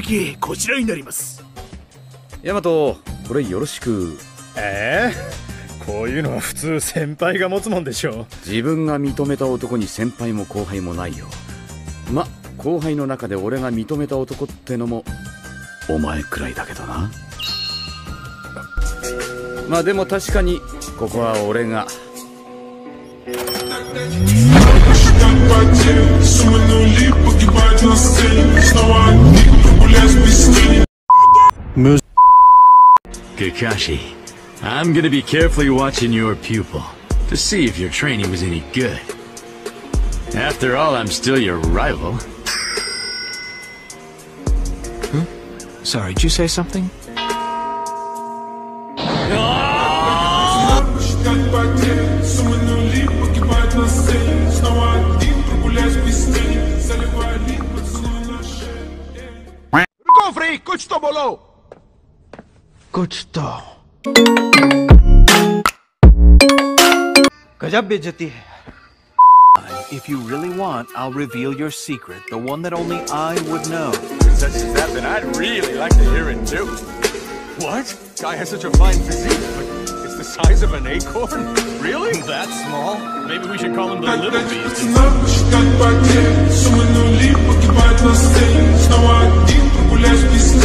席こちらになります。 ヤマト、これよろしく。 こういうのは普通先輩が持つもんでしょ。 自分が認めた男に先輩も後輩もないよ。ま、後輩の中で俺が認めた男ってのもお前くらいだけどな。まあでも確かにここは俺が。 Kakashi, I'm gonna be carefully watching your pupil to see if your training was any good. After all, I'm still your rival. Huh? Sorry, did you say something? Free, kuch to bolo. कुछ तो गजब बेइज्जती है. If you really want, I'll reveal your secret, the one that only I would know. With such as that, then I'd really like to hear it too. What? Guy has such a fine physique, but it's the size of an acorn? Really? That small? Maybe we should call him the Little Beast.